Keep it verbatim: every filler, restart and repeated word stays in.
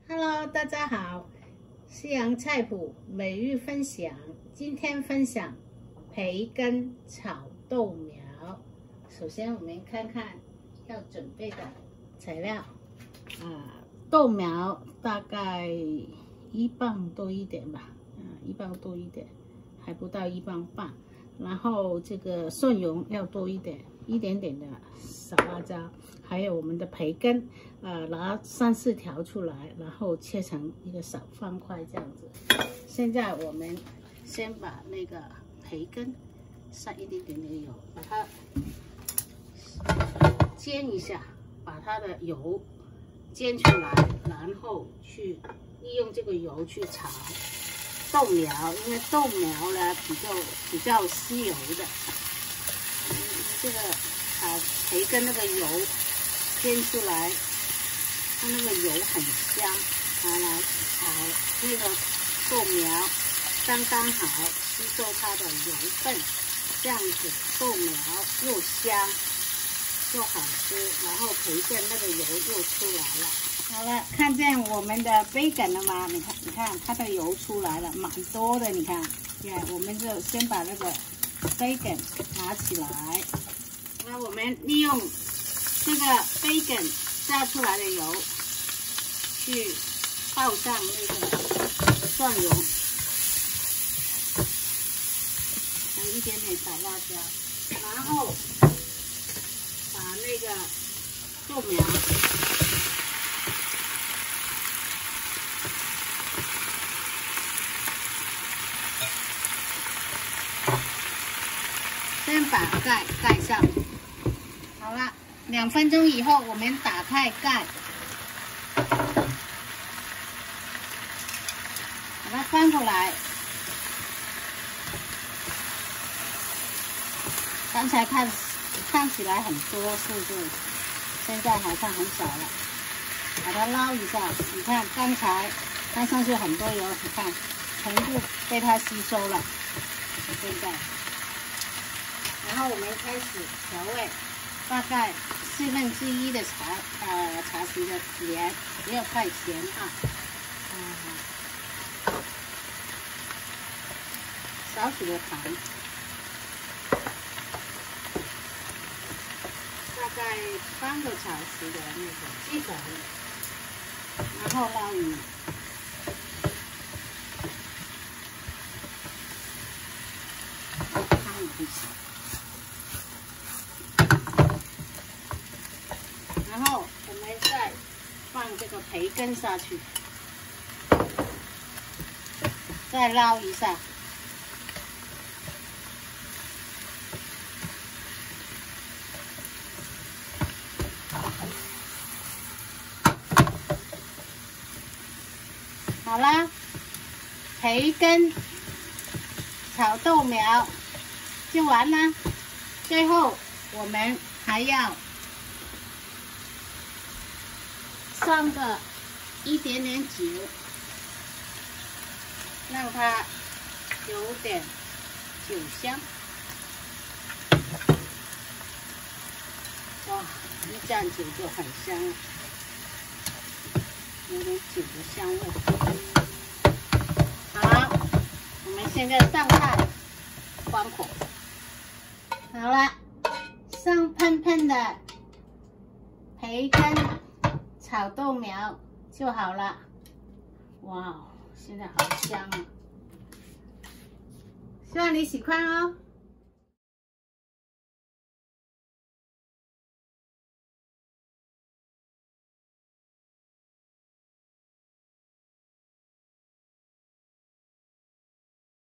Hello， 大家好，西洋菜谱每日分享。今天分享培根炒豆苗。首先，我们看看要准备的材料。啊，豆苗大概一磅多一点吧，啊，一磅多一点，还不到一磅半。然后这个蒜蓉要多一点，一点点的小辣椒，还有我们的培根，呃，拿三四条出来，然后切成一个小方块这样子。现在我们先把那个培根撒一点点的油，把它煎一下，把它的油煎出来，然后去利用这个油去炒豆苗，因为豆苗呢比较比较吸油的，嗯，这个啊培根那个油煎出来，它那个油很香，拿来炒那个豆苗刚刚好吸收它的油分，这样子豆苗又香又好吃，然后培根那个油又出来了。好了，看见我们的培根了吗？你看，你看它的油出来了，蛮多的。你看，看，我们就先把那个培根拿起来。那我们利用这个培根炸出来的油，去爆上那个蒜蓉，还一点点小辣椒，然后把那个豆苗。先把盖盖上，好了，两分钟以后我们打开盖，把它翻过来。刚才看看起来很多，是不是？现在好像很少了。把它捞一下，你看刚才看上去很多油，你看全部被它吸收了。现在。然后我们开始调味，大概四分之一的茶呃茶匙的盐，不要太咸啊。嗯，少许的糖，大概半个茶匙的那个鸡粉，然后捞匀。汤一起。然后我们再放这个培根下去，再捞一下，好啦，培根炒豆苗就完啦。最后我们还要上个一点点酒，让它有点酒香。哇，一蘸酒就很香了，有点酒的香味。好，我们现在上菜，关火。好了，香喷喷的培根炒豆苗就好了，哇，现在好香啊！希望你喜欢哦。